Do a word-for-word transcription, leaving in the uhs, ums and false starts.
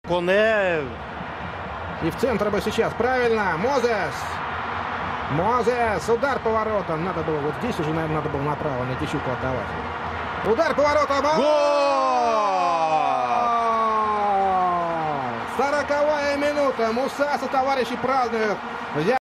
Коне. И в центр бы сейчас. Правильно. Мозес. Мозес. Удар по воротам. Надо было вот здесь уже, наверное, надо было направо Никищуку отдавать. Удар по воротам. Гол! Сороковая минута. Мусаса товарищи празднуют.